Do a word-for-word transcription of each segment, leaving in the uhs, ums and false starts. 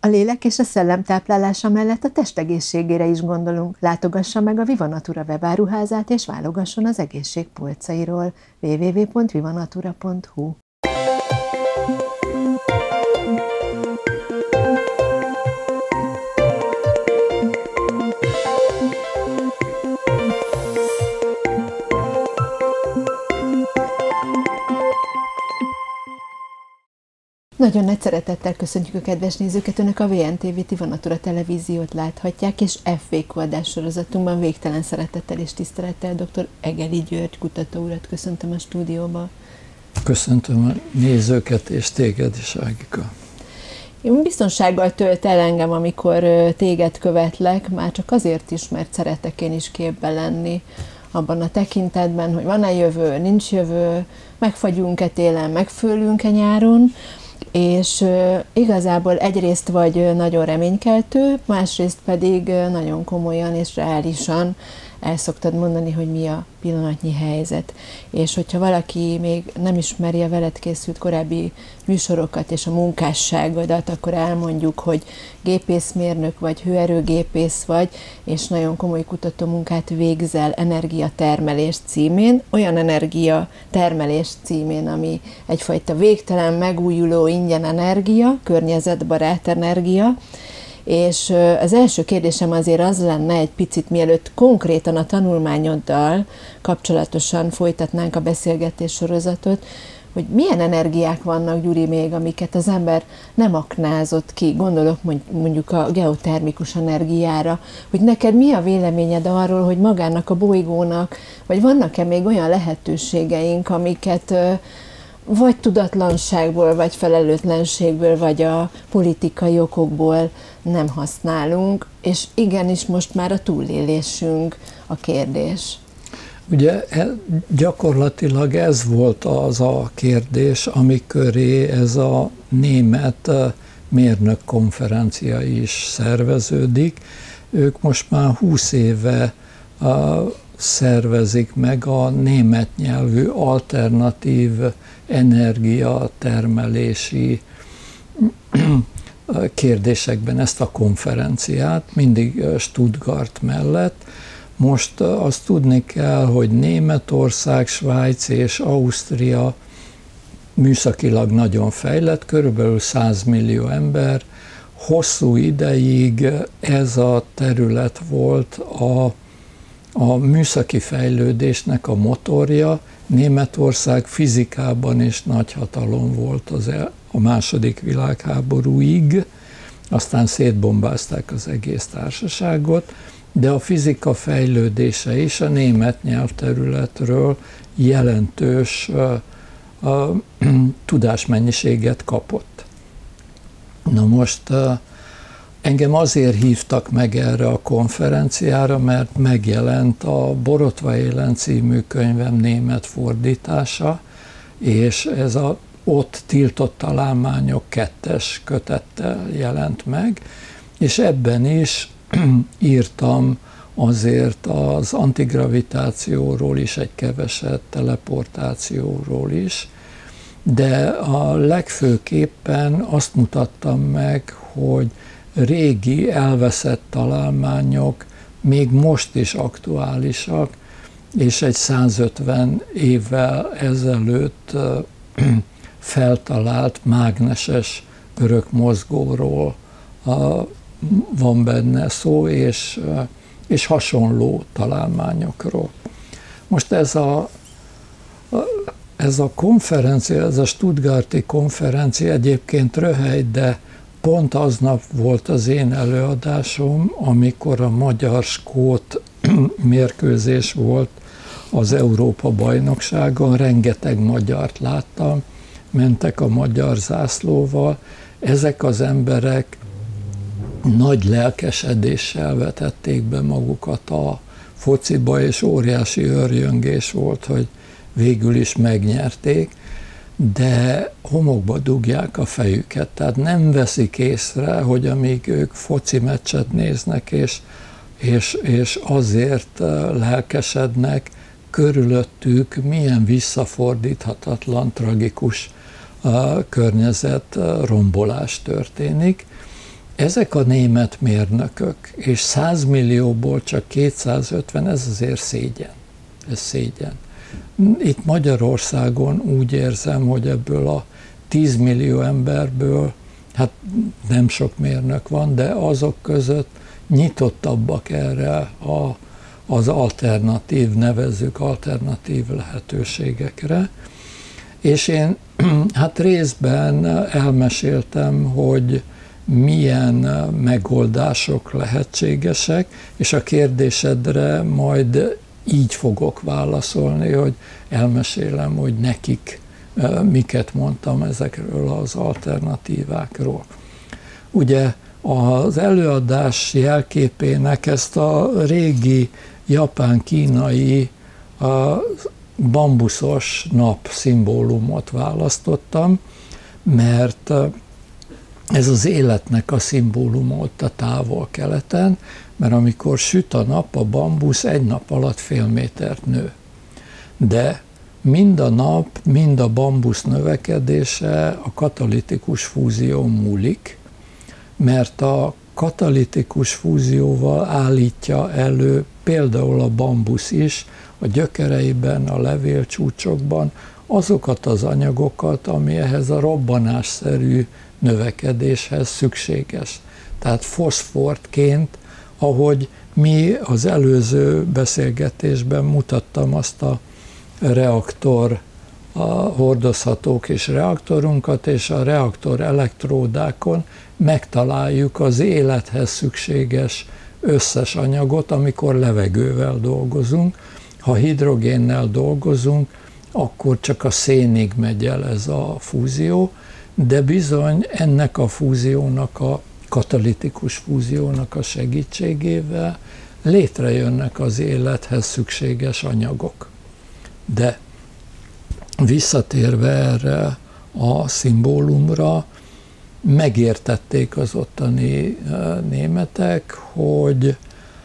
A lélek és a szellem táplálása mellett a test egészségére is gondolunk. Látogassa meg a Viva Natura webáruházát és válogasson az egészség polcairól. double-u double-u double-u pont vivanatura pont hu Nagyon nagy szeretettel köszöntjük a kedves nézőket, Önök a vé en té vé Viva Natura televíziót láthatják, és ef vé kú adás sorozatunkban végtelen szeretettel és tisztelettel dr. Egeli György kutató urat köszöntöm a stúdióba. Köszöntöm a nézőket és téged is, Ágika. Én biztonsággal tölt el engem, amikor téged követlek, már csak azért is, mert szeretek én is képbe lenni abban a tekintetben, hogy van-e jövő, nincs jövő, megfagyunk-e télen, megfőlünk-e nyáron, és igazából egyrészt vagy nagyon reménykeltő, másrészt pedig nagyon komolyan és reálisan el szoktad mondani, hogy mi a pillanatnyi helyzet. És hogyha valaki még nem ismeri a veled készült korábbi műsorokat és a munkásságodat, akkor elmondjuk, hogy gépészmérnök vagy, hőerőgépész vagy, és nagyon komoly kutatómunkát végzel energiatermelés címén, olyan energiatermelés címén, ami egyfajta végtelen, megújuló, ingyen energia, környezetbarát energia. És az első kérdésem azért az lenne egy picit, mielőtt konkrétan a tanulmányoddal kapcsolatosan folytatnánk a beszélgetés sorozatot, hogy milyen energiák vannak, Gyuri, még, amiket az ember nem aknázott ki, gondolok mondjuk a geotermikus energiára, hogy neked mi a véleményed arról, hogy magának a bolygónak, vagy vannak-e még olyan lehetőségeink, amiket vagy tudatlanságból, vagy felelőtlenségből, vagy a politikai okokból nem használunk, és igenis most már a túlélésünk a kérdés. Ugye gyakorlatilag ez volt az a kérdés, amiköré ez a német mérnök konferencia is szerveződik. Ők most már húsz éve szervezik meg a német nyelvű alternatív energiatermelési kérdésekben ezt a konferenciát, mindig Stuttgart mellett. Most azt tudni kell, hogy Németország, Svájc és Ausztria műszakilag nagyon fejlett, körülbelül száz millió ember. Hosszú ideig ez a terület volt a A műszaki fejlődésnek a motorja. Németország fizikában is nagy hatalom volt az el, a második világháborúig, aztán szétbombázták az egész társaságot, de a fizika fejlődése is a német nyelvterületről jelentős uh, uh, tudásmennyiséget kapott. Na most uh, engem azért hívtak meg erre a konferenciára, mert megjelent a Borotva élen című könyvem német fordítása, és ez a ott tiltott találmányok kettes kötettel jelent meg, és ebben is írtam azért az antigravitációról is, egy keveset teleportációról is, de a legfőképpen azt mutattam meg, hogy régi, elveszett találmányok még most is aktuálisak, és egy százötven évvel ezelőtt feltalált mágneses örökmozgóról van benne szó, és, és hasonló találmányokról. Most ez a, ez a konferencia, ez a stuttgarti konferencia egyébként röhely, de pont aznap volt az én előadásom, amikor a magyar-skót mérkőzés volt az Európa-bajnokságon, rengeteg magyart láttam, mentek a magyar zászlóval. Ezek az emberek nagy lelkesedéssel vetették be magukat a fociba, és óriási örjöngés volt, hogy végül is megnyerték, de homokba dugják a fejüket, tehát nem veszik észre, hogy amíg ők foci meccset néznek, és, és, és azért lelkesednek, körülöttük milyen visszafordíthatatlan, tragikus környezet rombolás történik, ezek a német mérnökök, és száz millióból csak kétszázötven, ez azért szégyen. Ez szégyen. Itt Magyarországon úgy érzem, hogy ebből a tíz millió emberből, hát nem sok mérnök van, de azok között nyitottabbak erre a, az alternatív, nevezzük alternatív lehetőségekre. És én hát részben elmeséltem, hogy milyen megoldások lehetségesek, és a kérdésedre majd így fogok válaszolni, hogy elmesélem, hogy nekik miket mondtam ezekről az alternatívákról. Ugye az előadás jelképének ezt a régi japán-kínai bambuszos nap szimbólumot választottam, mert ez az életnek a szimbóluma ott a távol-keleten, mert amikor süt a nap, a bambusz egy nap alatt fél métert nő. De mind a nap, mind a bambusz növekedése a katalitikus fúzió múlik, mert a katalitikus fúzióval állítja elő például a bambusz is a gyökereiben, a levélcsúcsokban azokat az anyagokat, ami ehhez a robbanásszerű növekedéshez szükséges. Tehát foszfortként, ahogy mi az előző beszélgetésben mutattam azt a reaktor, a hordozhatók és reaktorunkat, és a reaktor elektródákon megtaláljuk az élethez szükséges összes anyagot, amikor levegővel dolgozunk. Ha hidrogénnel dolgozunk, akkor csak a szénig megy el ez a fúzió, de bizony ennek a fúziónak, a katalitikus fúziónak a segítségével létrejönnek az élethez szükséges anyagok. De visszatérve erre a szimbólumra, megértették az ottani németek, hogy,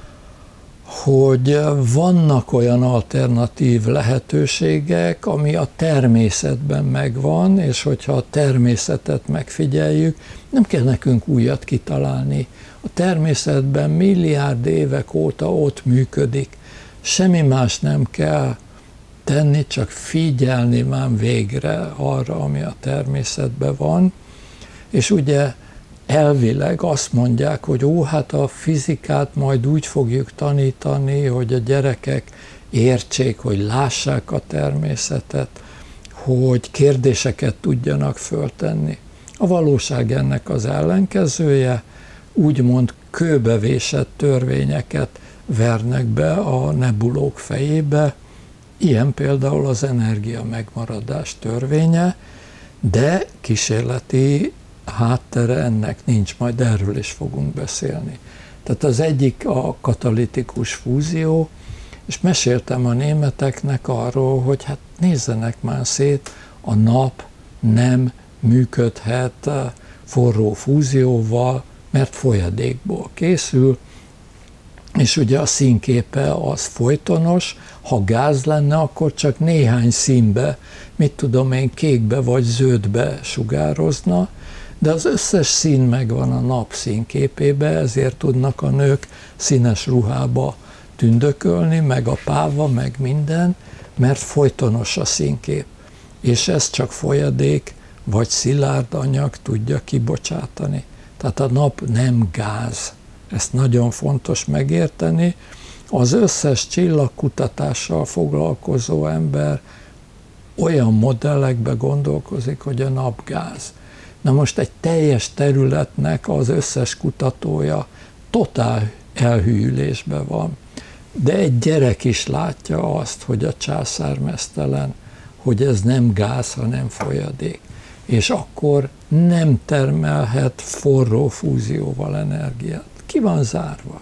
hogy vannak olyan alternatív lehetőségek, ami a természetben megvan, és hogyha a természetet megfigyeljük, nem kell nekünk újat kitalálni. A természetben milliárd évek óta ott működik. Semmi más nem kell tenni, csak figyelni már végre arra, ami a természetben van. És ugye elvileg azt mondják, hogy ó, hát a fizikát majd úgy fogjuk tanítani, hogy a gyerekek értsék, hogy lássák a természetet, hogy kérdéseket tudjanak föltenni. A valóság ennek az ellenkezője, úgymond kőbevésett törvényeket vernek be a nebulók fejébe, ilyen például az energia megmaradás törvénye, de kísérleti háttere ennek nincs, majd erről is fogunk beszélni. Tehát az egyik a katalitikus fúzió, és meséltem a németeknek arról, hogy hát nézzenek már szét, a nap nem működhet forró fúzióval, mert folyadékból készül, és ugye a színképe az folytonos, ha gáz lenne, akkor csak néhány színbe, mit tudom én, kékbe vagy zöldbe sugározna, de az összes szín megvan a nap színképébe, ezért tudnak a nők színes ruhába tündökölni, meg a páva, meg minden, mert folytonos a színkép. És ez csak folyadék, vagy szilárd anyag tudja kibocsátani. Tehát a nap nem gáz. Ezt nagyon fontos megérteni. Az összes csillagkutatással foglalkozó ember olyan modellekbe gondolkozik, hogy a nap gáz. Na most egy teljes területnek az összes kutatója totál elhűlésben van. De egy gyerek is látja azt, hogy a császár meztelen, hogy ez nem gáz, hanem folyadék. És akkor nem termelhet forró fúzióval energiát. Ki van zárva.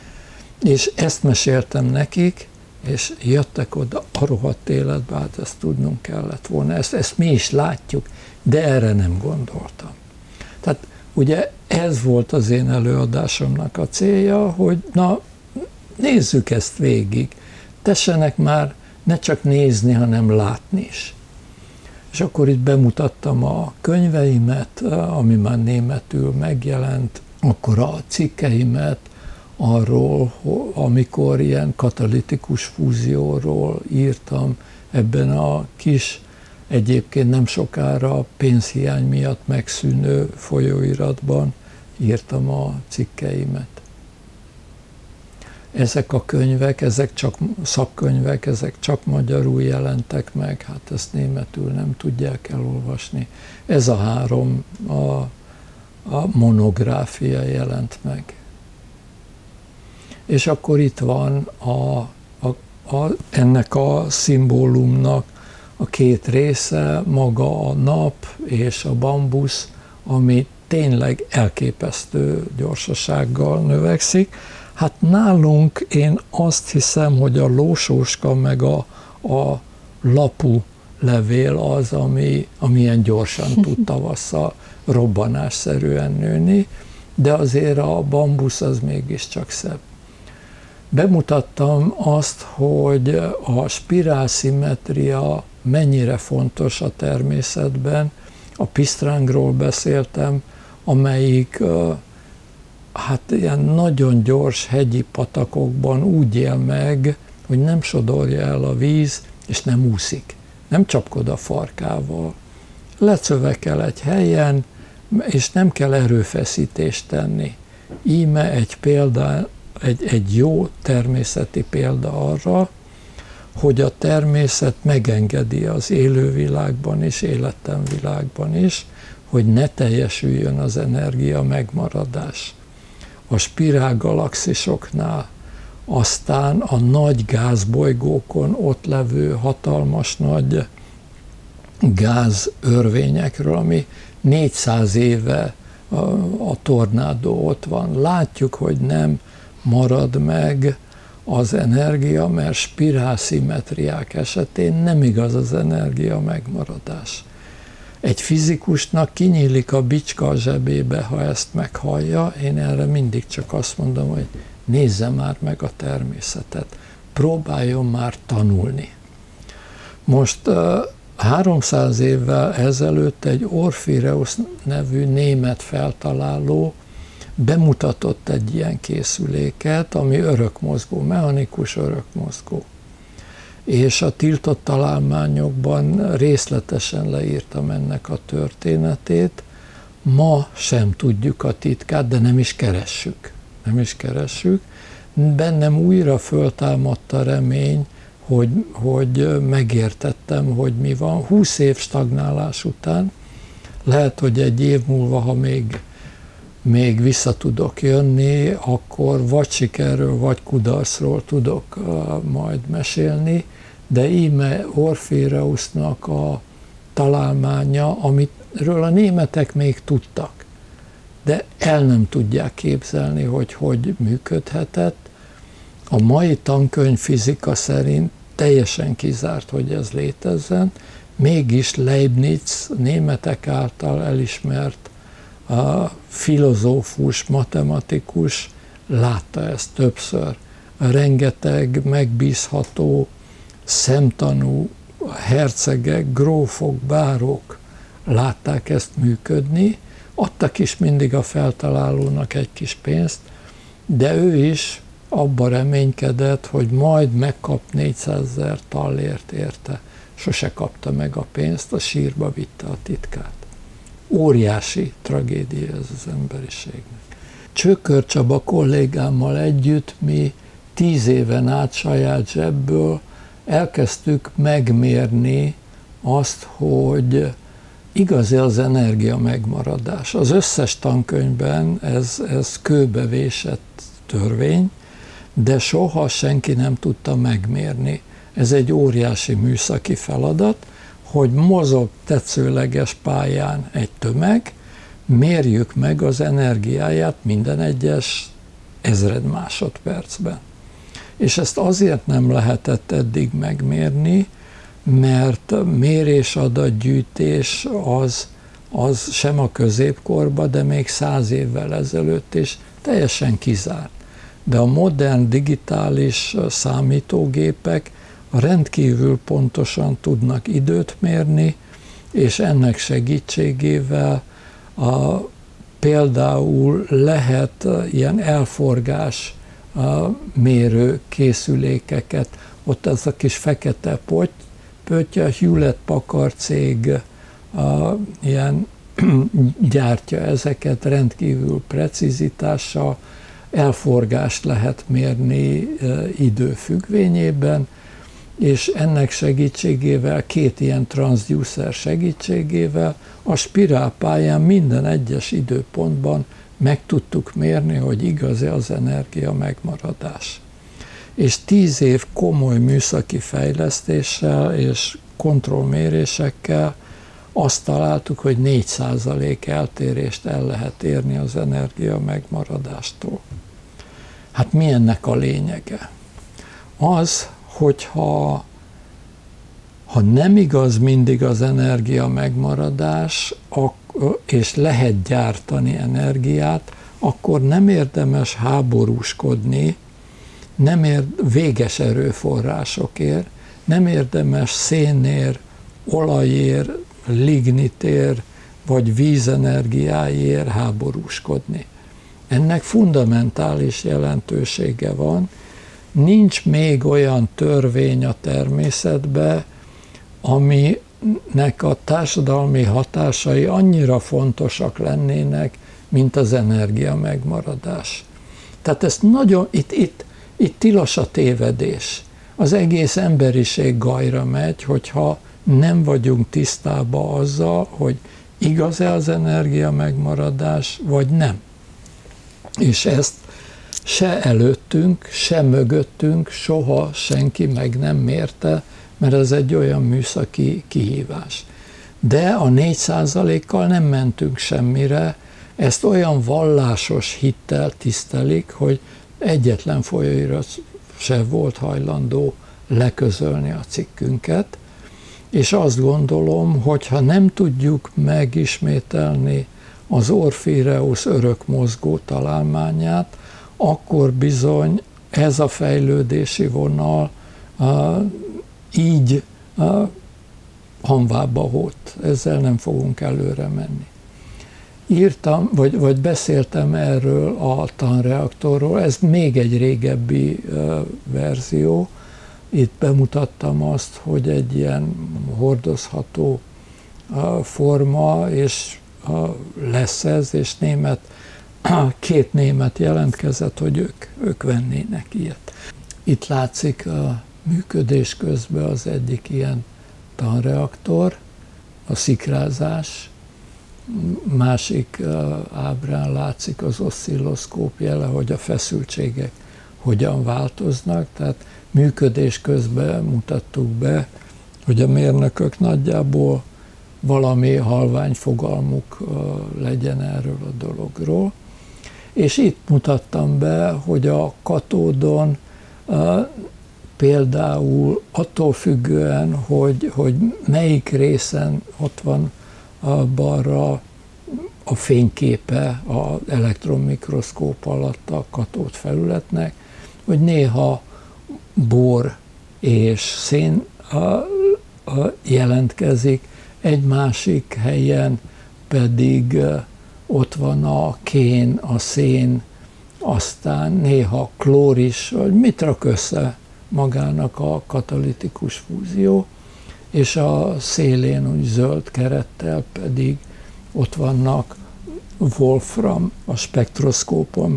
És ezt meséltem nekik, és jöttek oda a rohadt életbe, hát ezt tudnunk kellett volna. Ezt, ezt mi is látjuk, de erre nem gondoltam. Tehát ugye ez volt az én előadásomnak a célja, hogy na, nézzük ezt végig. Tessenek már ne csak nézni, hanem látni is. És akkor itt bemutattam a könyveimet, ami már németül megjelent, akkor a cikkeimet arról, amikor ilyen katalitikus fúzióról írtam ebben a kis, egyébként nem sokára pénzhiány miatt megszűnő folyóiratban írtam a cikkeimet. Ezek a könyvek, ezek csak szakkönyvek, ezek csak magyarul jelentek meg, hát ezt németül nem tudják elolvasni. Ez a három a, a monográfia jelent meg. És akkor itt van a, a, a, ennek a szimbólumnak a két része, maga a nap és a bambusz, ami tényleg elképesztő gyorsasággal növekszik. Hát nálunk én azt hiszem, hogy a lósóska meg a, a lapú levél az, ami, amilyen gyorsan tud tavasszal robbanásszerűen nőni, de azért a bambusz az mégiscsak szebb. Bemutattam azt, hogy a spirálszimmetria mennyire fontos a természetben. A pisztrángról beszéltem, amelyik hát ilyen nagyon gyors hegyi patakokban úgy él meg, hogy nem sodorja el a víz, és nem úszik, nem csapkod a farkával. Lecövekel egy helyen, és nem kell erőfeszítést tenni. Íme egy példa, egy, egy jó természeti példa arra, hogy a természet megengedi az élővilágban és életlen világban is, hogy ne teljesüljön az energia megmaradás. A spirálgalaxisoknál, aztán a nagy gázbolygókon ott levő hatalmas nagy gázörvényekről, ami négyszáz éve a, a tornádó ott van. Látjuk, hogy nem marad meg az energia, mert spirálszimmetriák esetén nem igaz az energia megmaradás. Egy fizikusnak kinyílik a bicska a zsebébe, ha ezt meghallja. Én erre mindig csak azt mondom, hogy nézze már meg a természetet, próbáljon már tanulni. Most háromszáz évvel ezelőtt egy Orpheus nevű német feltaláló bemutatott egy ilyen készüléket, ami örökmozgó, mechanikus örökmozgó. És a tiltott találmányokban részletesen leírtam ennek a történetét. Ma sem tudjuk a titkát, de nem is keressük. Nem is keressük. Bennem újra föltámadt a remény, hogy, hogy megértettem, hogy mi van. húsz év stagnálás után, lehet, hogy egy év múlva, ha még, még vissza tudok jönni, akkor vagy sikerről, vagy kudarcról tudok uh, majd mesélni, de íme Orpheusnak a találmánya, amiről a németek még tudtak, de el nem tudják képzelni, hogy hogy működhetett. A mai tankönyv fizika szerint teljesen kizárt, hogy ez létezzen, mégis Leibniz németek által elismert a filozófus, matematikus látta ezt többször. Rengeteg megbízható, szemtanú hercegek, grófok, bárók látták ezt működni, adtak is mindig a feltalálónak egy kis pénzt, de ő is abba reménykedett, hogy majd megkap négyszázezer tallért érte. Sose kapta meg a pénzt, a sírba vitte a titkát. Óriási tragédia ez az emberiségnek. Csökör Csaba kollégámmal együtt mi tíz éven át saját zsebből elkezdtük megmérni azt, hogy igaz az energia megmaradás. Az összes tankönyvben ez, ez kőbevésett törvény, de soha senki nem tudta megmérni. Ez egy óriási műszaki feladat, hogy mozog tetszőleges pályán egy tömeg, mérjük meg az energiáját minden egyes ezred másodpercben. És ezt azért nem lehetett eddig megmérni, mert mérésadatgyűjtés az, az sem a középkorban, de még száz évvel ezelőtt is teljesen kizárt. De a modern digitális számítógépek rendkívül pontosan tudnak időt mérni, és ennek segítségével a például lehet ilyen elforgás mérő készülékeket, ott az a kis fekete pötty, a Hewlett-Packard cég a, ilyen gyártja ezeket rendkívül precizitással, elforgást lehet mérni e, idő függvényében, és ennek segítségével, két ilyen transducer segítségével a spirálpályán minden egyes időpontban meg tudtuk mérni, hogy igaz-e az energia megmaradás. És tíz év komoly műszaki fejlesztéssel és kontrollmérésekkel azt találtuk, hogy négy százalék eltérést el lehet érni az energia megmaradástól. Hát mi ennek a lényege? Az, hogyha ha nem igaz mindig az energia megmaradás, és lehet gyártani energiát, akkor nem érdemes háborúskodni, nem ér, véges erőforrásokért, nem érdemes szénért, olajért, lignitért vagy vízenergiáért háborúskodni. Ennek fundamentális jelentősége van. Nincs még olyan törvény a természetben, aminek a társadalmi hatásai annyira fontosak lennének, mint az energia megmaradás. Tehát ez nagyon, itt, itt, itt tilos a tévedés. Az egész emberiség gajra megy, hogyha nem vagyunk tisztában azzal, hogy igaz-e az energia megmaradás, vagy nem. És ezt se előttünk, se mögöttünk soha senki meg nem mérte, mert ez egy olyan műszaki kihívás. De a négy százalékkal nem mentünk semmire, ezt olyan vallásos hittel tisztelik, hogy egyetlen folyóirat se volt hajlandó leközölni a cikkünket, és azt gondolom, hogy ha nem tudjuk megismételni az Orpheus örök mozgó találmányát, akkor bizony ez a fejlődési vonal uh, így uh, hanvába volt, ezzel nem fogunk előre menni. Írtam, vagy, vagy beszéltem erről a tanreaktorról, ez még egy régebbi uh, verzió. Itt bemutattam azt, hogy egy ilyen hordozható uh, forma, és uh, lesz ez, és német, uh, két német jelentkezett, hogy ők, ők vennének ilyet. Itt látszik a működés közben az egyik ilyen tanreaktor, a szikrázás, másik uh, ábrán látszik az oszcilloszkóp jele, hogy a feszültségek hogyan változnak, tehát működés közben mutattuk be, hogy a mérnökök nagyjából valami halvány fogalmuk uh, legyen erről a dologról. És itt mutattam be, hogy a katódon uh, például attól függően, hogy, hogy melyik részen ott van a balra a fényképe az elektronmikroszkóp alatt a katód felületnek, hogy néha bor és szén a, a jelentkezik, egy másik helyen pedig ott van a kén, a szén, aztán néha klór is, hogy mit rak össze magának a katalitikus fúzió, és a szélén úgy zöld kerettel pedig ott vannak wolfram a spektroszkópon,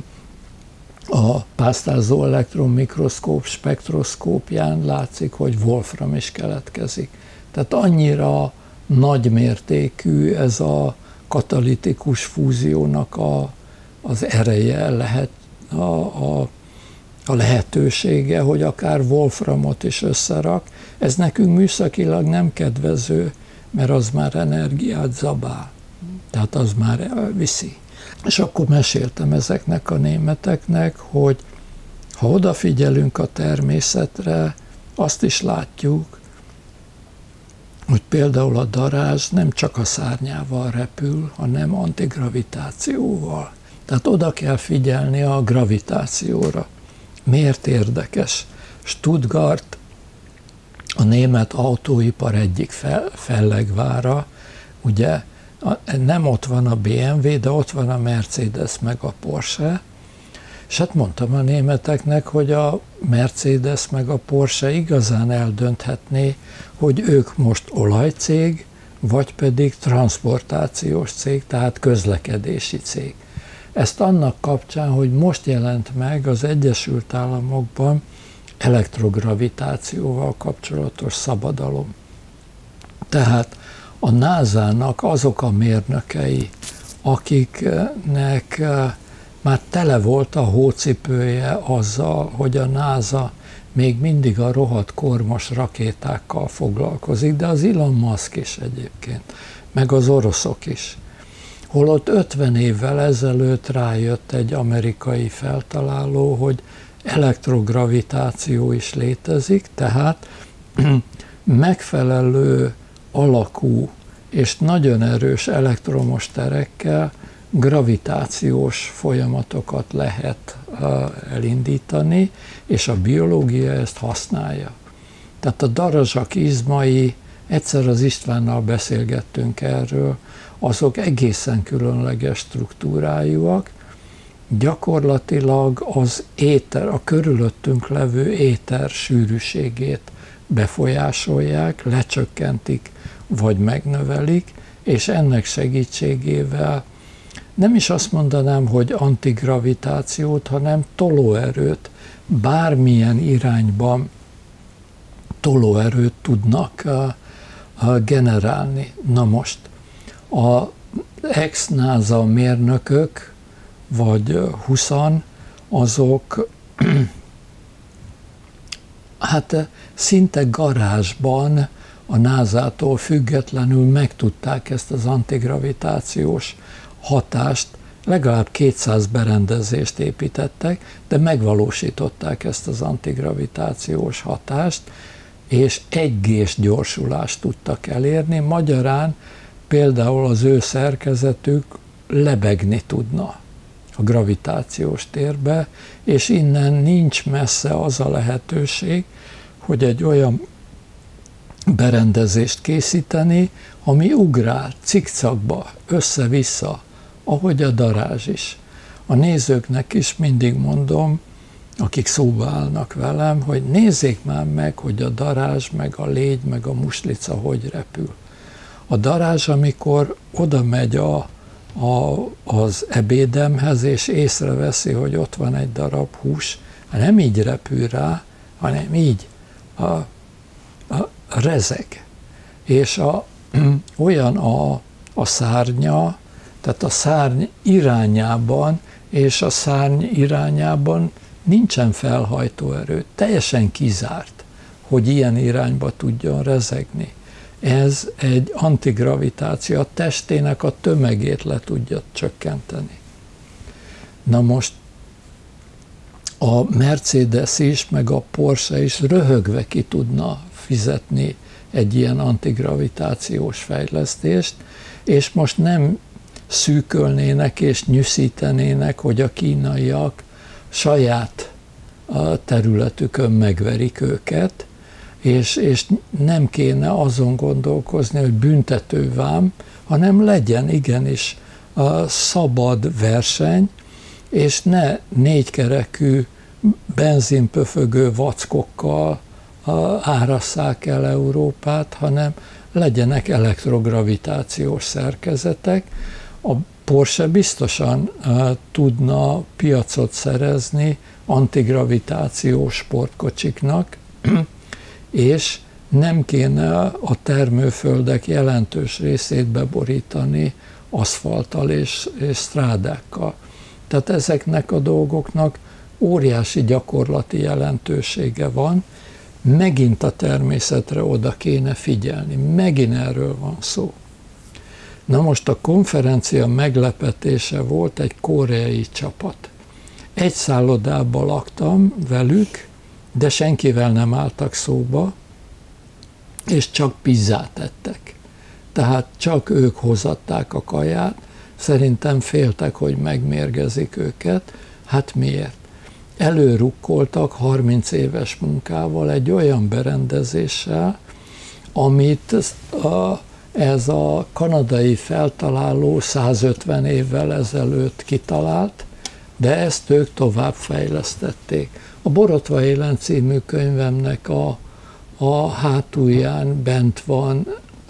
a pásztázó elektronmikroszkóp spektroszkópján látszik, hogy wolfram is keletkezik. Tehát annyira nagymértékű ez a katalitikus fúziónak a, az ereje, lehet, a, a, a lehetősége, hogy akár wolframot is összerak. Ez nekünk műszakilag nem kedvező, mert az már energiát zabál, tehát az már viszi. És akkor meséltem ezeknek a németeknek, hogy ha odafigyelünk a természetre, azt is látjuk, hogy például a darázs nem csak a szárnyával repül, hanem antigravitációval. Tehát oda kell figyelni a gravitációra. Miért érdekes? Stuttgart a német autóipar egyik fellegvára, ugye nem ott van a bé em vé, de ott van a Mercedes meg a Porsche, és hát mondtam a németeknek, hogy a Mercedes meg a Porsche igazán eldönthetné, hogy ők most olajcég, vagy pedig transportációs cég, tehát közlekedési cég. Ezt annak kapcsán, hogy most jelent meg az Egyesült Államokban elektrogravitációval kapcsolatos szabadalom. Tehát a nászának azok a mérnökei, akiknek már tele volt a hócipője azzal, hogy a NASA még mindig a rohadt kormos rakétákkal foglalkozik, de az Elon Musk is egyébként, meg az oroszok is. Holott ötven évvel ezelőtt rájött egy amerikai feltaláló, hogy elektrogravitáció is létezik, tehát megfelelő alakú és nagyon erős elektromos terekkel gravitációs folyamatokat lehet elindítani, és a biológia ezt használja. Tehát a darazsak izmai, egyszer az Istvánnal beszélgettünk erről, azok egészen különleges struktúrájúak, gyakorlatilag az éter, a körülöttünk levő éter sűrűségét befolyásolják, lecsökkentik, vagy megnövelik, és ennek segítségével nem is azt mondanám, hogy antigravitációt, hanem tolóerőt, bármilyen irányban tolóerőt tudnak generálni. Na most, a ex-NASA mérnökök, vagy huszan, azok hát szinte garázsban a násától függetlenül megtudták ezt az antigravitációs hatást, legalább kétszáz berendezést építettek, de megvalósították ezt az antigravitációs hatást, és egy gés gyorsulást tudtak elérni, magyarán például az ő szerkezetük lebegni tudna a gravitációs térbe, és innen nincs messze az a lehetőség, hogy egy olyan berendezést készíteni, ami ugrál cikcakba, össze-vissza, ahogy a darázs is. A nézőknek is mindig mondom, akik szóba állnak velem, hogy nézzék már meg, hogy a darázs, meg a légy, meg a muslica hogy repül. A darázs, amikor oda megy a, a, az ebédemhez, és észreveszi, hogy ott van egy darab hús, nem így repül rá, hanem így a, a rezeg. És a, olyan a, a szárnya, tehát a szárny irányában és a szárny irányában nincsen felhajtó erő. Teljesen kizárt, hogy ilyen irányba tudjon rezegni. Ez egy antigravitáció, a testének a tömegét le tudja csökkenteni. Na most a Mercedes is, meg a Porsche is röhögve ki tudna fizetni egy ilyen antigravitációs fejlesztést, és most nem szűkölnének és nyűszítenének, hogy a kínaiak saját területükön megverik őket, és, és nem kéne azon gondolkozni, hogy büntetővám, hanem legyen igenis a szabad verseny, és ne négykerekű benzinpöfögő vackokkal árasszák el Európát, hanem legyenek elektrogravitációs szerkezetek. A Porsche biztosan uh, tudna piacot szerezni antigravitációs sportkocsiknak, és nem kéne a termőföldek jelentős részét beborítani aszfalttal és, és strádákkal. Tehát ezeknek a dolgoknak óriási gyakorlati jelentősége van, megint a természetre oda kéne figyelni, megint erről van szó. Na most a konferencia meglepetése volt egy koreai csapat. Egy szállodában laktam velük, de senkivel nem álltak szóba, és csak pizzát ettek. Tehát csak ők hozatták a kaját, szerintem féltek, hogy megmérgezik őket. Hát miért? Előrukkoltak harminc éves munkával egy olyan berendezéssel, amit a ez a kanadai feltaláló százötven évvel ezelőtt kitalált, de ezt ők tovább fejlesztették. A Borotva élen című könyvemnek a, a hátulján bent van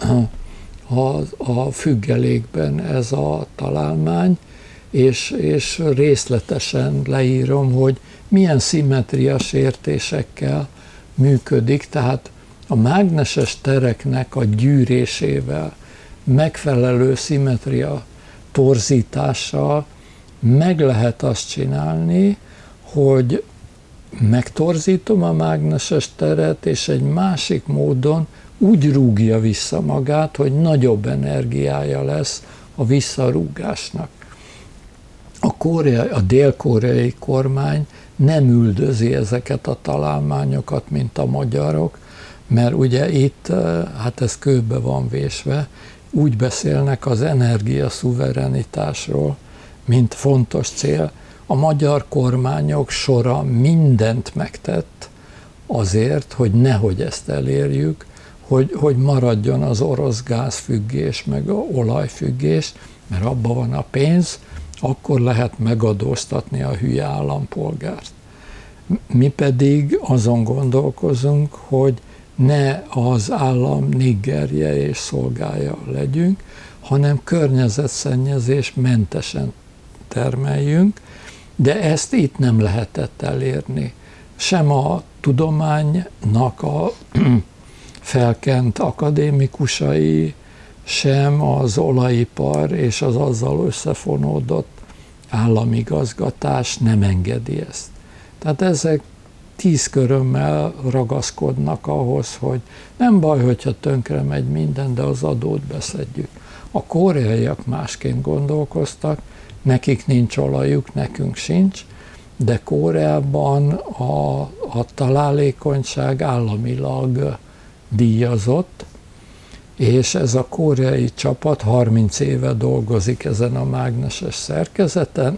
a, a függelékben ez a találmány, és, és részletesen leírom, hogy milyen szimmetriás értésekkel működik, tehát a mágneses tereknek a gyűrésével, megfelelő szimmetria torzítással meg lehet azt csinálni, hogy megtorzítom a mágneses teret, és egy másik módon úgy rúgja vissza magát, hogy nagyobb energiája lesz a visszarúgásnak. A, koreai, a dél-koreai kormány nem üldözi ezeket a találmányokat, mint a magyarok, mert ugye itt, hát ez kőbe van vésve, úgy beszélnek az energiaszuverenitásról, mint fontos cél. A magyar kormányok sora mindent megtett azért, hogy nehogy ezt elérjük, hogy, hogy maradjon az orosz gázfüggés, meg a olajfüggés, mert abban van a pénz, akkor lehet megadóztatni a hülye állampolgárt. Mi pedig azon gondolkozunk, hogy ne az állam niggerje és szolgája legyünk, hanem környezetszennyezés mentesen termeljünk, de ezt itt nem lehetett elérni. Sem a tudománynak a felkent akadémikusai, sem az olajipar és az azzal összefonódott államigazgatás nem engedi ezt. Tehát ezek tíz körömmel ragaszkodnak ahhoz, hogy nem baj, hogyha tönkre megy minden, de az adót beszedjük. A koreaiak másként gondolkoztak, nekik nincs olajuk, nekünk sincs, de Koreában a, a találékonyság államilag díjazott, és ez a koreai csapat harminc éve dolgozik ezen a mágneses szerkezeten,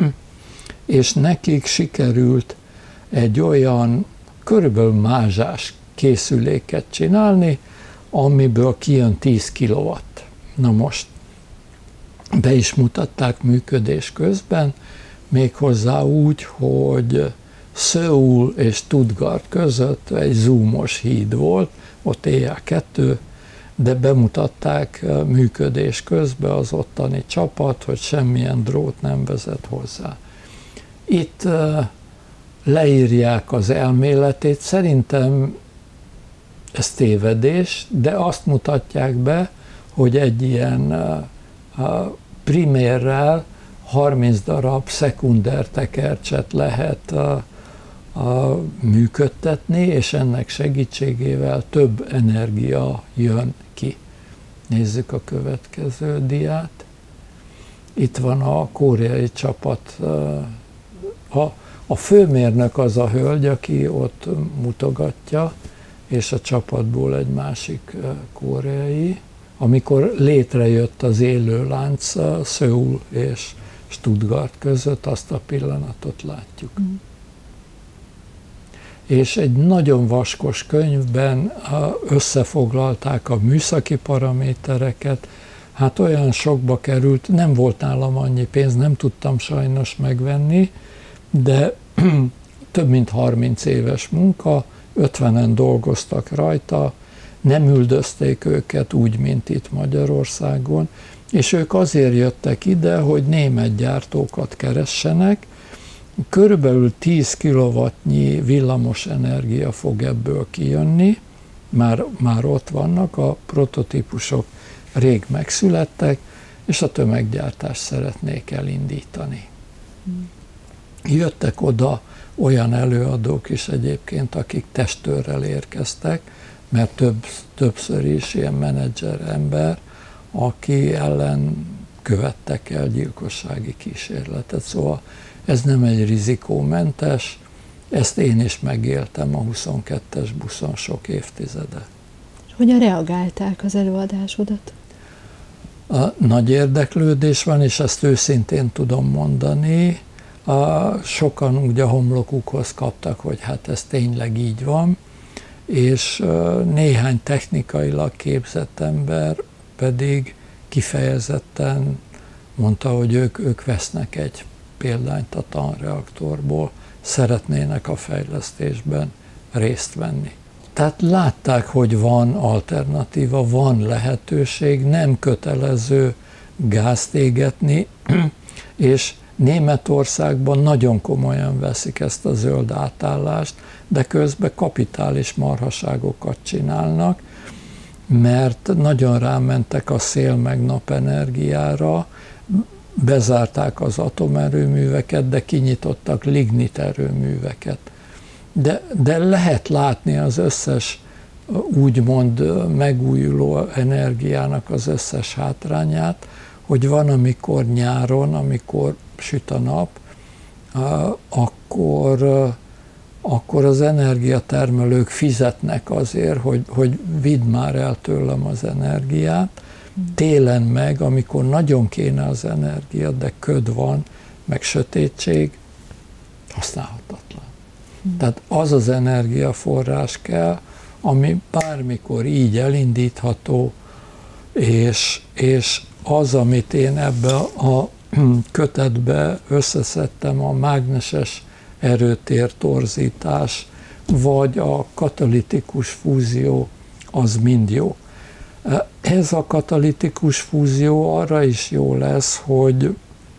és nekik sikerült egy olyan körülbelül mázsás készüléket csinálni, amiből kijön tíz kilowatt. Na most be is mutatták működés közben, méghozzá úgy, hogy Szöul és Stuttgart között egy zoomos híd volt, ott éjjel kettő, de bemutatták működés közben az ottani csapat, hogy semmilyen drót nem vezet hozzá. Itt leírják az elméletét, szerintem ez tévedés, de azt mutatják be, hogy egy ilyen primérrel harminc darab szekunder tekercset lehet a, a működtetni, és ennek segítségével több energia jön ki. Nézzük a következő diát. Itt van a koreai csapat. A, a főmérnök az a hölgy, aki ott mutogatja, és a csapatból egy másik koreai. Amikor létrejött az élőlánc Szöul és Stuttgart között, azt a pillanatot látjuk. Mm. És egy nagyon vaskos könyvben összefoglalták a műszaki paramétereket, hát olyan sokba került, nem volt nálam annyi pénz, nem tudtam sajnos megvenni, de több mint harminc éves munka, ötvenen dolgoztak rajta, nem üldözték őket úgy, mint itt Magyarországon, és ők azért jöttek ide, hogy német gyártókat keressenek. Körülbelül tíz kilowattnyi villamos energia fog ebből kijönni, már, már ott vannak, a prototípusok rég megszülettek, és a tömeggyártást szeretnék elindítani. Jöttek oda olyan előadók is egyébként, akik testőrrel érkeztek, mert több, többször is ilyen menedzser ember, aki ellen követtek el gyilkossági kísérletet. Szóval ez nem egy rizikómentes, ezt én is megéltem a huszonkettes buszon sok évtizede. Hogyan reagálták az előadásodat? A nagy érdeklődés van, és ezt őszintén tudom mondani. A, sokan úgy a homlokukhoz kaptak, hogy hát ez tényleg így van, és néhány technikailag képzett ember pedig kifejezetten mondta, hogy ők, ők vesznek egy példányt a tanreaktorból, szeretnének a fejlesztésben részt venni. Tehát látták, hogy van alternatíva, van lehetőség, nem kötelező gázt égetni, és Németországban nagyon komolyan veszik ezt a zöld átállást, de közben kapitális marhaságokat csinálnak, mert nagyon rámentek a szél meg napenergiára, bezárták az atomerőműveket, de kinyitottak lignit erőműveket. De, de lehet látni az összes úgymond megújuló energiának az összes hátrányát, hogy van, amikor nyáron, amikor süt a nap, akkor, akkor az energiatermelők fizetnek azért, hogy, hogy vidd már el tőlem az energiát. Télen meg, amikor nagyon kéne az energia, de köd van, meg sötétség, használhatatlan. Hmm. Tehát az az energiaforrás kell, ami bármikor így elindítható, és, és az, amit én ebbe a kötetbe összeszedtem, a mágneses erőtér torzítás, vagy a katalitikus fúzió, az mind jó. Ez a katalitikus fúzió arra is jó lesz, hogy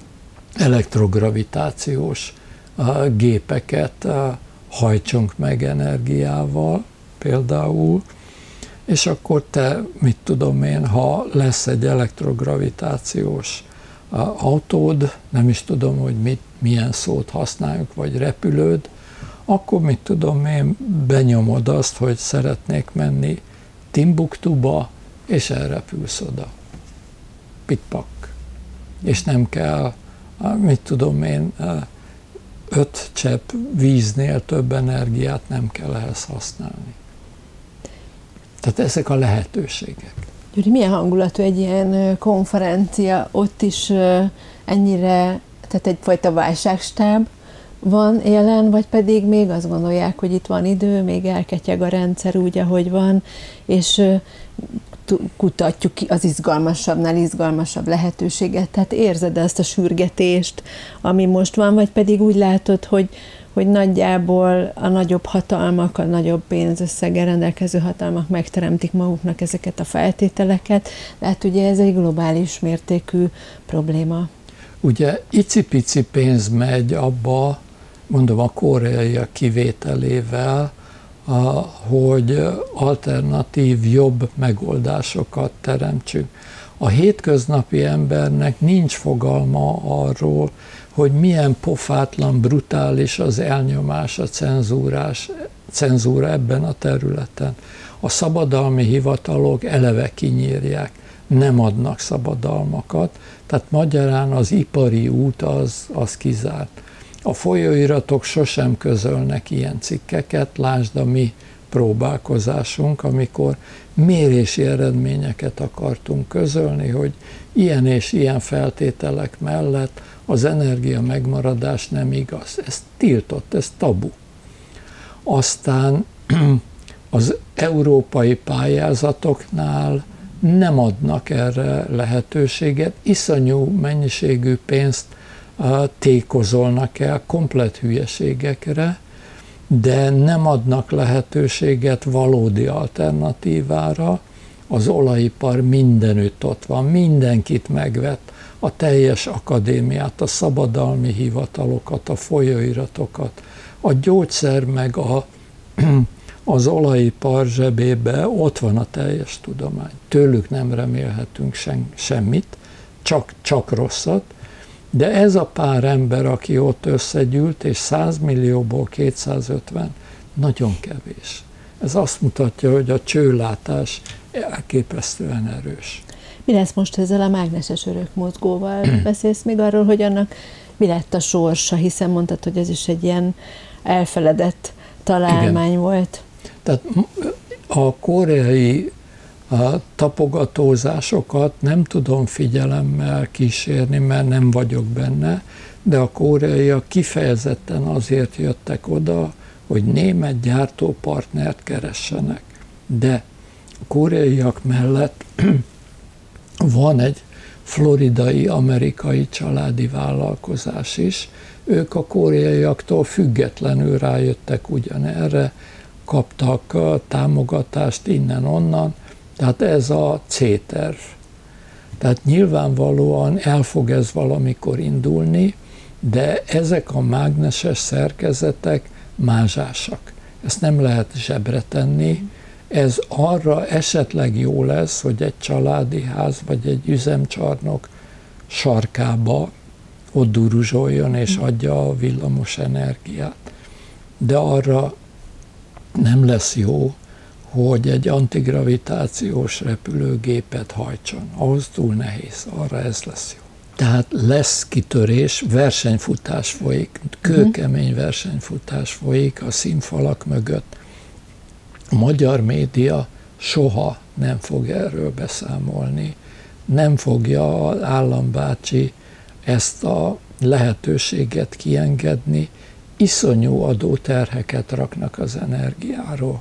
elektrogravitációs gépeket hajtsunk meg energiával például, és akkor te, mit tudom én, ha lesz egy elektrogravitációs autód, nem is tudom, hogy mit, milyen szót használjuk, vagy repülőd, akkor mit tudom én, benyomod azt, hogy szeretnék menni Timbuktuba, és elrepülsz oda. Pikpak. És nem kell, mit tudom én, öt csepp víznél több energiát nem kell ehhez használni. Tehát ezek a lehetőségek. Gyuri, milyen hangulatú egy ilyen konferencia, ott is ennyire, tehát egyfajta válságstáb van jelen, vagy pedig még azt gondolják, hogy itt van idő, még elketyeg a rendszer úgy, ahogy van, és kutatjuk ki az izgalmasabbnál izgalmasabb lehetőséget, tehát érzed ezt a sürgetést, ami most van, vagy pedig úgy látod, hogy, hogy nagyjából a nagyobb hatalmak, a nagyobb pénzösszeggel rendelkező hatalmak megteremtik maguknak ezeket a feltételeket, de hát ugye ez egy globális mértékű probléma. Ugye icipici pénz megy abba, mondom a koreaiak kivételével, hogy alternatív, jobb megoldásokat teremtsünk. A hétköznapi embernek nincs fogalma arról, hogy milyen pofátlan, brutális az elnyomás, a cenzúrás, cenzúra ebben a területen. A szabadalmi hivatalok eleve kinyírják, nem adnak szabadalmakat, tehát magyarán az ipari út az, az kizárt. A folyóiratok sosem közölnek ilyen cikkeket, lásd a mi próbálkozásunk, amikor mérési eredményeket akartunk közölni, hogy ilyen és ilyen feltételek mellett az energia megmaradás nem igaz. Ez tiltott, ez tabu. Aztán az európai pályázatoknál nem adnak erre lehetőséget, iszonyú mennyiségű pénzt tékozolnak el komplett hülyeségekre, de nem adnak lehetőséget valódi alternatívára. Az olajipar mindenütt ott van, mindenkit megvett, a teljes akadémiát, a szabadalmi hivatalokat, a folyóiratokat, a gyógyszer meg a, az olajipar zsebébe ott van a teljes tudomány. Tőlük nem remélhetünk sem, semmit, csak, csak rosszat, de ez a pár ember, aki ott összegyűlt, és száz millióból kétszázötven, nagyon kevés. Ez azt mutatja, hogy a csőlátás elképesztően erős. Mi lesz most ezzel a mágneses örökmozgóval? Beszélsz még arról, hogy annak mi lett a sorsa, hiszen mondtad, hogy ez is egy ilyen elfeledett találmány Igen. volt. Tehát a koreai a tapogatózásokat nem tudom figyelemmel kísérni, mert nem vagyok benne, de a koreaiak kifejezetten azért jöttek oda, hogy német gyártópartnert keressenek. De a koreaiak mellett van egy floridai amerikai családi vállalkozás is, ők a koreaiaktól függetlenül rájöttek ugyanerre, kaptak támogatást innen-onnan, tehát ez a C-terv. Tehát nyilvánvalóan el fog ez valamikor indulni, de ezek a mágneses szerkezetek mázsásak. Ezt nem lehet zsebre tenni. Ez arra esetleg jó lesz, hogy egy családi ház vagy egy üzemcsarnok sarkába ott duruzsoljon és adja a villamos energiát. De arra nem lesz jó, hogy egy antigravitációs repülőgépet hajtson. Ahhoz túl nehéz, arra ez lesz jó. Tehát lesz kitörés, versenyfutás folyik, kőkemény versenyfutás folyik a színfalak mögött. A magyar média soha nem fog erről beszámolni, nem fogja az állambácsi ezt a lehetőséget kiengedni, iszonyú adóterheket raknak az energiáról.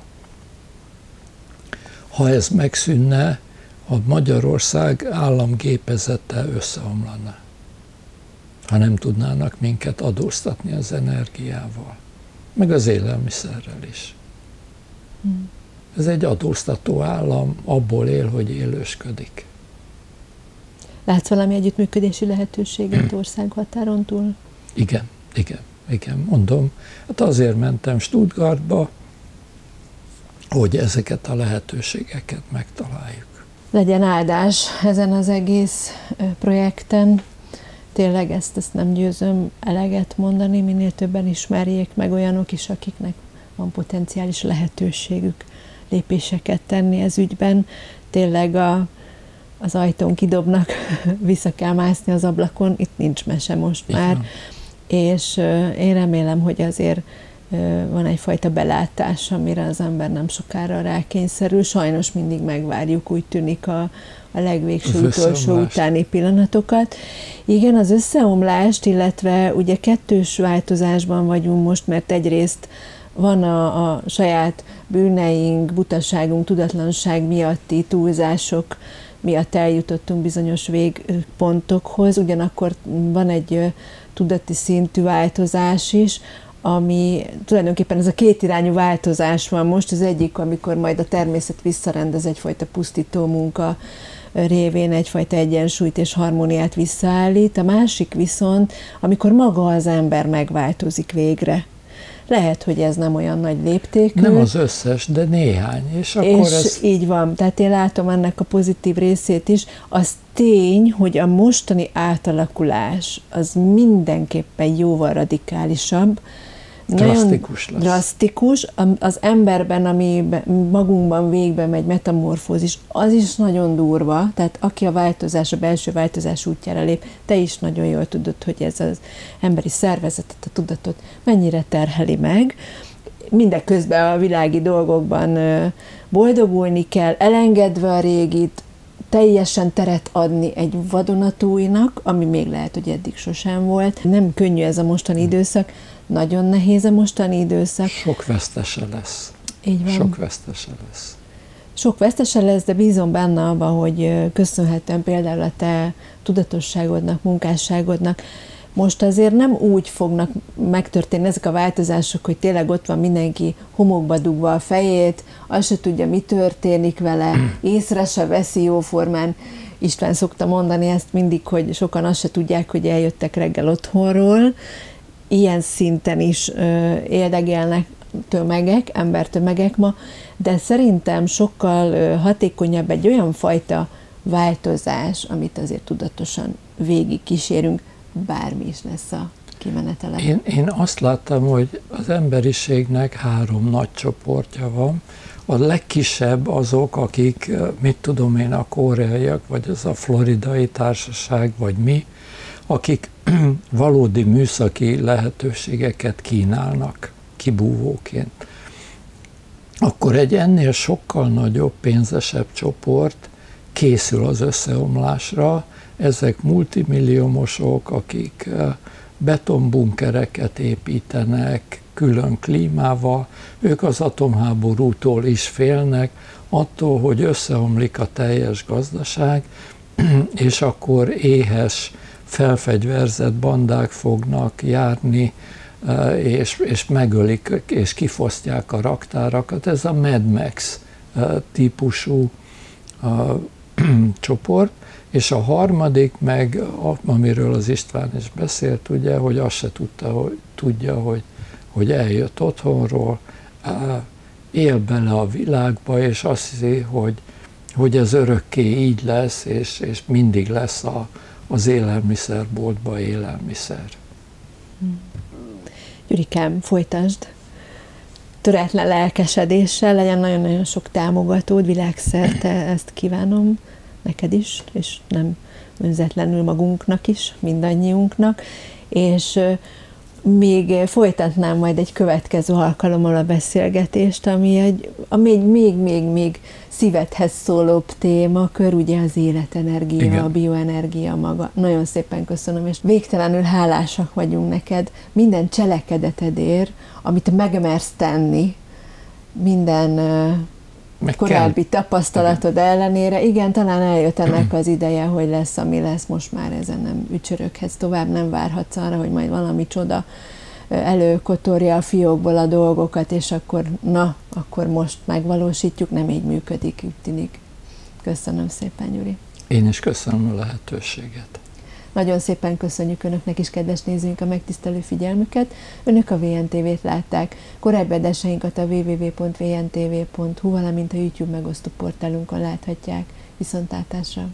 Ha ez megszűnne, a Magyarország államgépezete összeomlana, ha nem tudnának minket adóztatni az energiával, meg az élelmiszerrel is. Hmm. Ez egy adóztató állam, abból él, hogy élősködik. Látsz valami együttműködési lehetőséget országhatáron túl? Igen, igen, igen, mondom. Hát azért mentem Stuttgartba, hogy ezeket a lehetőségeket megtaláljuk. Legyen áldás ezen az egész projekten. Tényleg ezt, ezt nem győzöm eleget mondani, minél többen ismerjék meg olyanok is, akiknek van potenciális lehetőségük lépéseket tenni ez ügyben. Tényleg a, az ajtón kidobnak, vissza kell mászni az ablakon, itt nincs mese most már. Igen. És én remélem, hogy azért van egyfajta belátás, amire az ember nem sokára rákényszerül. Sajnos mindig megvárjuk, úgy tűnik, a, a legvégső utolsó utáni pillanatokat. Igen, az összeomlást, illetve ugye kettős változásban vagyunk most, mert egyrészt van a, a saját bűneink, butaságunk, tudatlanság miatti túlzások miatt eljutottunk bizonyos végpontokhoz, ugyanakkor van egy tudati szintű változás is, ami tulajdonképpen ez a kétirányú változás van most. Az egyik, amikor majd a természet visszarendez egyfajta pusztító munka révén egyfajta egyensúlyt és harmóniát visszaállít. A másik viszont, amikor maga az ember megváltozik végre. Lehet, hogy ez nem olyan nagy léptékű. Nem az összes, de néhány. És, akkor és ez... így van. Tehát én látom ennek a pozitív részét is. Az tény, hogy a mostani átalakulás az mindenképpen jóval radikálisabb. Drasztikus lesz. Drasztikus. Az emberben, ami magunkban végbe megy, metamorfózis, az is nagyon durva. Tehát aki a változás, a belső változás útjára lép, te is nagyon jól tudod, hogy ez az emberi szervezetet, a tudatot mennyire terheli meg. Mindeközben a világi dolgokban boldogulni kell, elengedve a régit, teljesen teret adni egy vadonatújnak, ami még lehet, hogy eddig sosem volt. Nem könnyű ez a mostani időszak, nagyon nehéz a mostani időszak. Sok vesztese lesz. Így van. Sok vesztese lesz. Sok vesztese lesz, de bízom benne abban, hogy köszönhetően például a te tudatosságodnak, munkásságodnak, most azért nem úgy fognak megtörténni ezek a változások, hogy tényleg ott van mindenki homokba dugva a fejét, azt se tudja, mi történik vele, észre se veszi jóformán. István szokta mondani ezt mindig, hogy sokan azt se tudják, hogy eljöttek reggel otthonról. Ilyen szinten is érdekelnek tömegek, embertömegek ma, de szerintem sokkal hatékonyabb egy olyan fajta változás, amit azért tudatosan végig kísérünk, bármi is lesz a kimenetele. Én, én azt láttam, hogy az emberiségnek három nagy csoportja van. A legkisebb azok, akik, mit tudom én, a koreaiak, vagy az a floridai társaság, vagy mi, akik valódi műszaki lehetőségeket kínálnak kibúvóként. Akkor egy ennél sokkal nagyobb, pénzesebb csoport készül az összeomlásra. Ezek multimilliómosok, akik betonbunkereket építenek, külön klímával, ők az atomháborútól is félnek, attól, hogy összeomlik a teljes gazdaság, és akkor éhes, felfegyverzett bandák fognak járni, és, és megölik, és kifosztják a raktárakat. Ez a Mad Max típusú csoport, és a harmadik meg, amiről az István is beszélt, ugye, hogy azt se tudta, hogy, tudja, hogy, hogy eljött otthonról, él bele a világba, és azt hiszi, hogy, hogy ez örökké így lesz, és, és mindig lesz a, az élelmiszerboltban élelmiszer. Gyurikám, folytasd! Töretlen lelkesedéssel, legyen nagyon-nagyon sok támogatód világszerte, ezt kívánom neked is, és nem önzetlenül magunknak is, mindannyiunknak, és még folytatnám majd egy következő alkalommal a beszélgetést, ami egy a még, még, még, még szívedhez szólóbb témakör, ugye az életenergia, igen. A bioenergia maga. Nagyon szépen köszönöm, és végtelenül hálásak vagyunk neked minden cselekedetedért, amit megmersz tenni, minden meg korábbi kell. Tapasztalatod igen. ellenére. Igen, talán eljött ennek az ideje, hogy lesz, ami lesz, most már ezen nem ücsöröghetsz tovább, nem várhatsz arra, hogy majd valami csoda előkotorja a fiókból a dolgokat, és akkor na, akkor most megvalósítjuk, nem így működik, úgy tűnik. Köszönöm szépen, Gyuri. Én is köszönöm a lehetőséget. Nagyon szépen köszönjük Önöknek is, kedves nézőink, a megtisztelő figyelmüket. Önök a vé en té vét látták. Korábbi adásainkat a double-u double-u double-u pont v n t v pont h u, valamint a YouTube megosztó portálunkon láthatják. Viszontlátásra!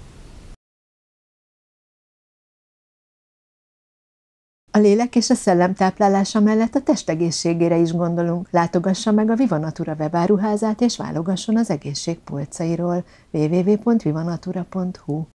A lélek és a szellem táplálása mellett a test egészségére is gondolunk. Látogassa meg a Viva Natura webáruházát és válogasson az egészség polcairól. double-u double-u double-u pont viva natura pont h u